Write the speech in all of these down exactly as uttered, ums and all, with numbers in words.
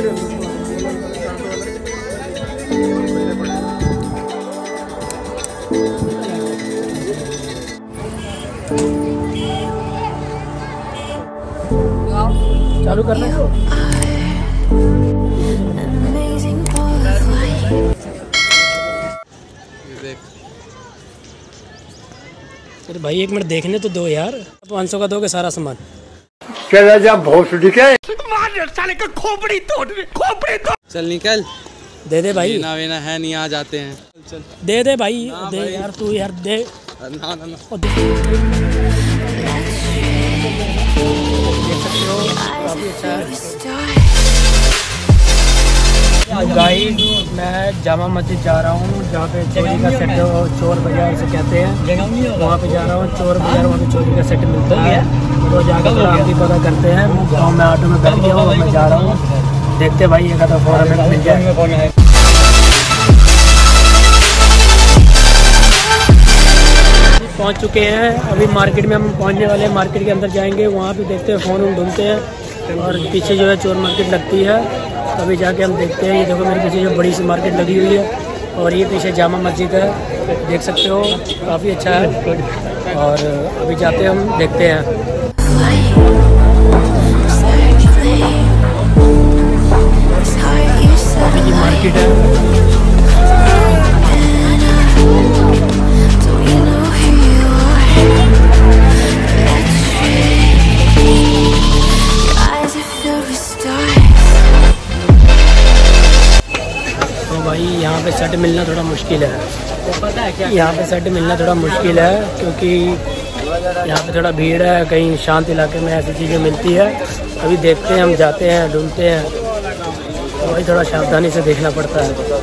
चालू करना है। अरे भाई एक मिनट देखने तो दो यार। पाँच सौ का दोगे सारा सामान? चला जा भोसड़ी के मार साले का खोपड़ी तोड़ खोपड़ी तोड़। चल निकल। दे दे भाई। ना वेना है नहीं, आ जाते हैं। चल दे दे भाई, दे भाई। यार तू यार दे। ना ना ना। देख सकते हो काफी अच्छा है। गाइस मैं जामा मस्जिद जा रहा हूँ, जहाँ पे चोरी का सेट, चोर बाजार से कहते हैं, वहाँ पे जा रहा हूँ। चोर बाजार, वहाँ पे चोरी का सेट मिलता है, तो जाकर आप भी पता करते हैं। और मैं ऑटो में बैठ गया हूँ, मैं जा रहा हूँ। देखते भाई एक आधा फोन हमें मिल जाए। पहुँच चुके हैं, अभी मार्केट में हम पहुँचने वाले हैं। मार्केट के अंदर जाएंगे, वहाँ पे देखते हैं, फ़ोन ढूंढते हैं। और पीछे जो है चोर मार्केट लगती है, अभी जाके हम देखते हैं। ये देखो मेरे पीछे जो बड़ी सी मार्केट लगी हुई है, और ये पीछे जामा मस्जिद है, देख सकते हो काफ़ी अच्छा है। और अभी जाते हैं, हम देखते हैं। अभी ये मार्केट है। भाई यहाँ पे सेट मिलना थोड़ा मुश्किल है, पता है क्या? यहाँ पे सेट मिलना थोड़ा मुश्किल है, क्योंकि यहाँ पे थोड़ा भीड़ है। कहीं शांत इलाके में ऐसी चीज़ें मिलती है। अभी देखते हैं, हम जाते हैं, ढूंढते हैं, तो भाई थोड़ा सावधानी से देखना पड़ता है।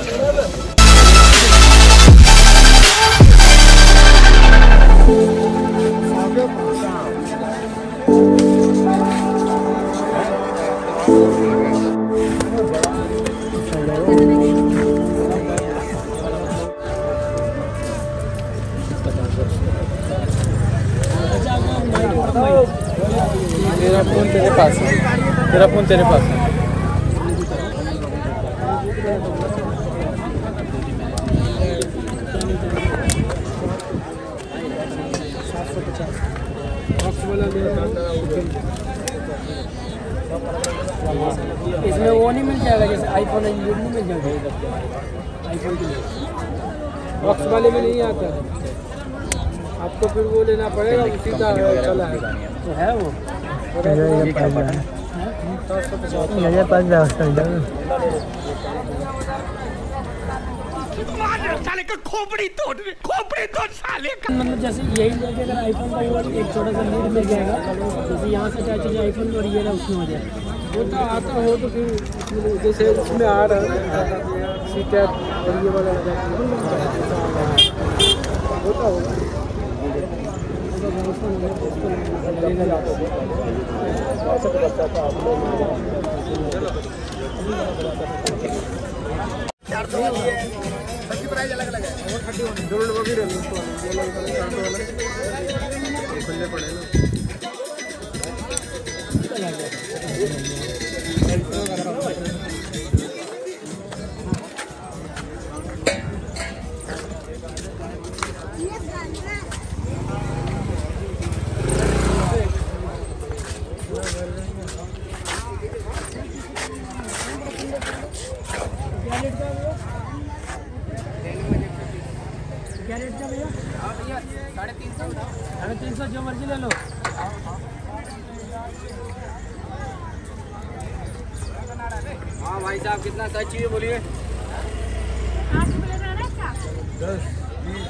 मेरा फोन तेरे पास है, तेरा फोन तेरे पास है। इसमें वो नहीं मिल जाएगा जैसे आईफोन है, ये नहीं मिल जाएगा आईफोन के लिए। बॉक्स वाले में नहीं आता है, आपको फिर वो लेना पड़ेगा, सीधा चला है तो है वो। साले का खोपड़ी तोड़ खोपड़ी तोड़ साले का। मतलब जैसे यही लेके अगर आईफोन का वो एक छोटा सा लीड मिल जाएगा, जैसे यहाँ से क्या चीज़ें आईफोन और ये ना उसमें हो जाए। वो तो आता हो तो फिर जैसे उसमें आ रहा है सी टैप और ये वाला होता होगा। सबकी प्राइस अलग अलग है। वो थर्टी वन दो लोगों की खुले पड़े ना। क्या रेट का भैया? हाँ भैया साढ़े तीन सौ साढ़े तीन सौ जो मर्जी ले लो। हाँ भाई साहब कितना साइज चाहिए बोलिए? दस बीस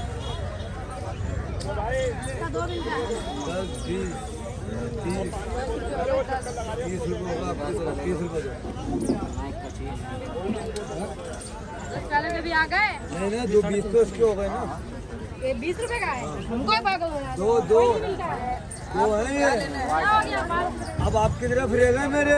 दस बीस तीस तीस रुपये होगा, तीस रुपये भी आ गए। नहीं नहीं, जो बीस तो उसके हो गए ना। ये बीस रुपए का है, हमको ही पागल हो दो दो दो है ये। अब आपकी तरफ रह गए मेरे।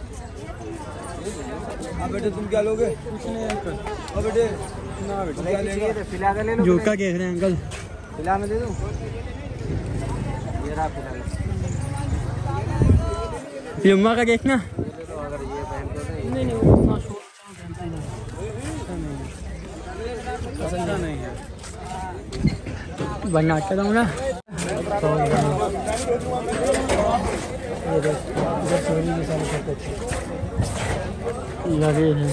अब बेटे तुम क्या लोगे? अब बेटे ना बेटे क्या लेगा? फिलहाल ले लो। जूका कह रहे हैं अंकल, फिलहाल में दे दूं? ये रहा फिलहाल। यम्मा का देखना। अगर ये पहन नहीं नहीं वो उतना शोर पसंद नहीं है बनना अच्छा था ना। तो ये देख इधर चोरी के सारे सब कुछ लगे हैं।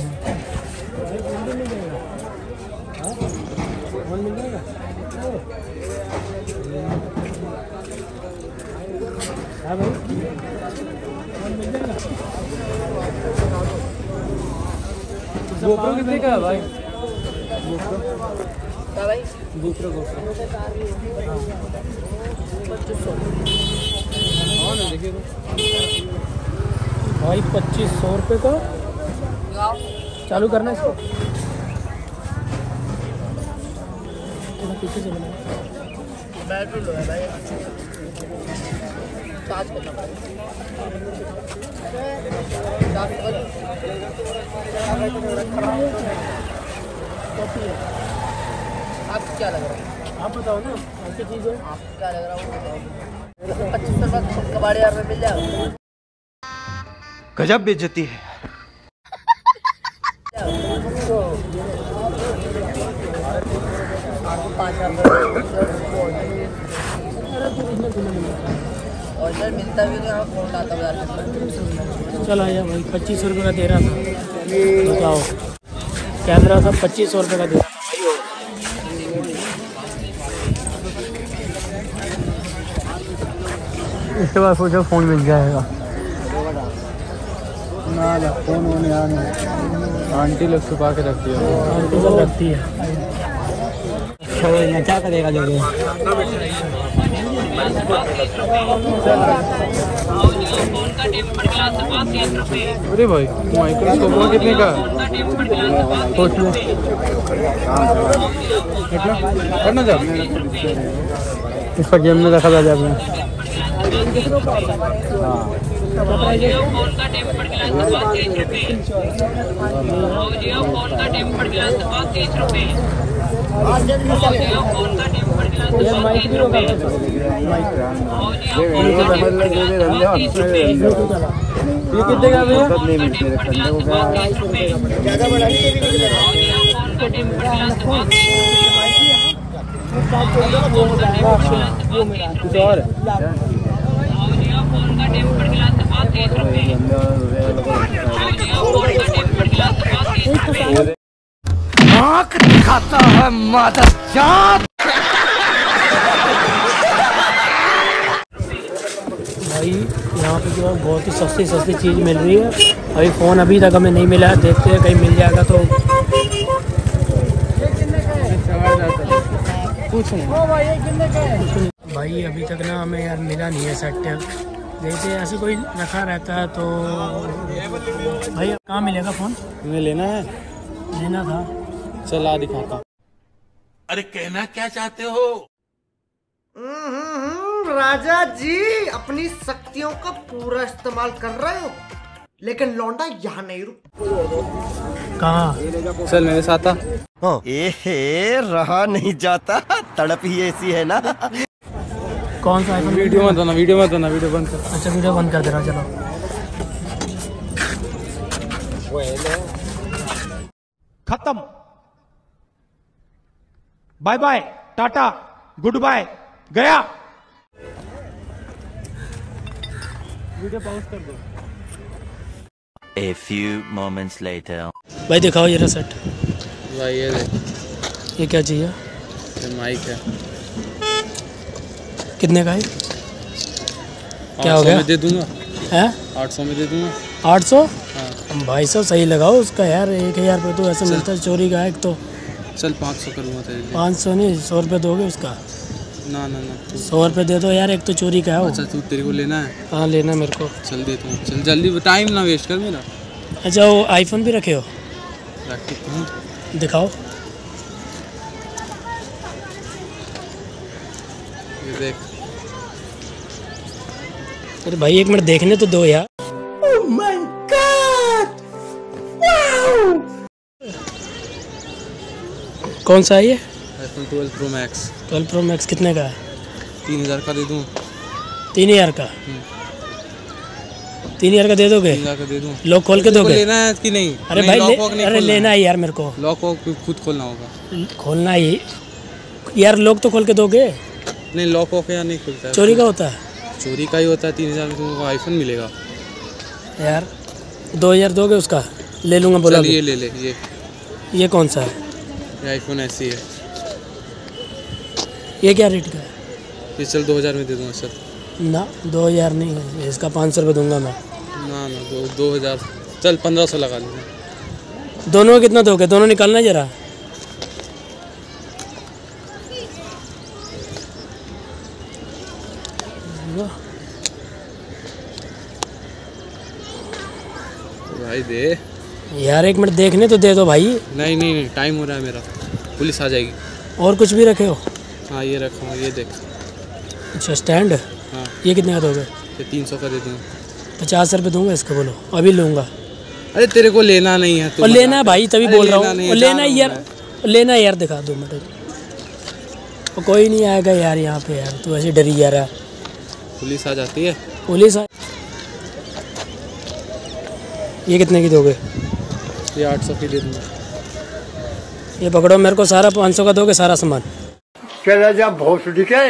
हाँ भाई गोप्रो कितने का है भाई? क्या भाई? गोप्रो गोप्रो हाँ ना देखिए भाई पच्चीस सौ रुपये का चालू करना इसको। थोड़ा पीछे से बना बैटरी लो है भाई, चार्ज करना पड़ेगा। चार्ज कर आपको क्या लग रहा है? आप बताओ ना आपकी चीज़ है। आपको क्या लग रहा है वो बताओ। पच्चीस सौ रुपये कबाड़ी यार में मिल जाएगा। गजब बेइज्जती है। पाँच हजार और इधर मिलता भी नहीं, यहाँ फोन आता बाजार में। चल आया भाई पच्चीस सौ रुपये का दे रहा था। बताओ कैमरा सब पच्चीस सौ रुपये का दे रहा था। इसके बाद सोचा फ़ोन मिल जाएगा ना ना फोन वोन यार नहीं। आंटी लोग छुपा के रखती है। आंटी सब रखती है। अच्छा क्या करेगा जगह। अरे भाई माइक्रोस्कोप कितने का? कितना करना जा इसका जेब में रखा था जब में। ये माइक भी होगा। ये कितने का भैया? आँख दिखाता है मादर जात। भाई यहाँ पे जो है बहुत ही सस्ती सस्ती चीज़ मिल रही है। अभी फ़ोन अभी तक हमें नहीं मिला है, देखते हैं कहीं मिल जाएगा तो कुछ नहीं भाई अभी तक ना हमें यार मिला नहीं है सेट। देखते हैं ऐसे कोई रखा रहता है तो। भाई कहाँ मिलेगा फ़ोन? तुम्हें लेना है? लेना था। चला दिखाता। अरे कहना क्या चाहते हो? राजा जी अपनी शक्तियों का पूरा इस्तेमाल कर रहे हो, लेकिन लौंडा यहाँ नहीं रुक। कहाँ? चल मेरे साथ आ। एहे रहा नहीं जाता, तड़प ही ऐसी है ना। कौन सा आईफोन? वीडियो मत बना, वीडियो मत बना, वीडियो बंद कर। अच्छा वीडियो बंद कर दे रहा। चलो खत्म। Bye bye, tata, goodbye, गया। वीडियो पॉज कर दो। A few moments later. भाई दिखाओ ये रहा सेट। भाई ये देख, ये क्या चाहिए? ये माइक है। कितने का है? क्या हो आठ सौ गया? में दे दूंगा। है आठ सौ में दे दूंगा। आठ सौ? हाँ भाई साहब सही लगाओ उसका यार। एक हज़ार रुपये तो ऐसे मिलता है चोरी का। एक तो चल पाँच सौ करूँगा तेरे लिए। पाँच सौ नहीं सौ रुपये दोगे उसका? ना ना ना तू- सौ रुपये दे दो यार। एक तो चोरी का है वो। अच्छा तू तेरे को लेना है? हाँ लेना मेरे को। चल देता हूँ। चल जल्दी, टाइम ना वेस्ट कर मेरा। अच्छा वो आईफोन भी रखे हो? रखती हूँ। दिखाओ। ये देख। अरे भाई एक मिनट देखने तो दो यार। कौन सा है ये? IPhone twelve pro max. Twelve pro max कितने का है? तीन हज़ार का दे दूँ। तीन हज़ार का? तीन हजार का दे दोगे? तीन हजार का दे दूँ। लॉक खोल के दोगे? लेना है कि नहीं? अरे नहीं, भाई लॉक ले, वॉक नहीं अरे खोलना लेना है यार मेरे को। लॉक वॉक खुद खोलना होगा। खोलना ही यार, लॉक तो खोल के दोगे? नहीं लॉक वॉक या नहीं खुलता है। चोरी का होता है? चोरी का ही होता है। तीन हजार में तुमको आईफोन मिलेगा यार। दो हजार दोगे उसका? ले लूँगा बोला। ये ले ले ये ये कौन सा है? ये आईफोन ऐसी है। ये क्या रेट का है? ये चल दो हजार में दे दूँगा सर। ना दो हजार नहीं है, इसका पाँच सौ रुपये दूंगा मैं। ना ना दो दो हजार चल पंद्रह सौ लगा लूँगा। दोनों कितना दोगे? दोनों निकालना जरा। भाई दे यार एक मिनट देखने तो दे दो भाई। नहीं नहीं नहीं टाइम हो रहा है मेरा, पुलिस आ जाएगी। और कुछ भी रखे हो? हाँ ये रखा हूँ, ये देख। अच्छा स्टैंड। हाँ ये कितने का दोगे? ये तीन सौ का दे दूँ। पचास रुपये दूंगा इसका, बोलो अभी लूँगा। अरे तेरे को लेना नहीं है? और लेना है भाई, तभी बोल रहा हूँ। और लेना है है यार, लेना है यार, दिखा दो मिनट। और कोई नहीं आएगा यार यहाँ पे यार, तू ऐसे डरी जा रहा है। पुलिस आ जाती है। पुलिस आ... ये कितने की दोगे? ये आठ सौ की दे दूँगा। ये पकड़ो, मेरे को सारा पाँच सौ का दोगे सारा सामान? चला जा भोसड़ी के।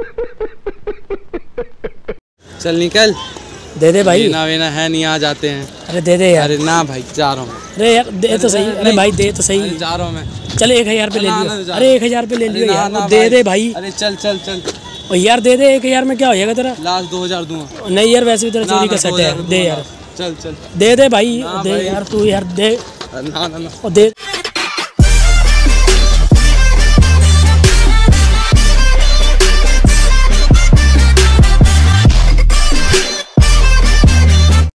चल निकल। दे दे भाई। ना वेना है नहीं, आ जाते हैं। अरे दे दे यार। अरे ना भाई जा रहा हूँ। अरे यार दे तो सही। अरे भाई दे तो सही। जा रहा हूँ मैं। चल एक हजार पे ले लियो। अरे एक हजार पे ले लियो यार, ना दे दे भाई। अरे चल चल चल। और यार दे दे, एक हजार में क्या हो जाएगा तेरा? लास्ट दो हजार दूंगा। नहीं यार, वैसे भी तेरा चोरी का सेट है। दे यार, चल चल। दे दे भाई, दे यार तू यार दे। ना ना ना और दे।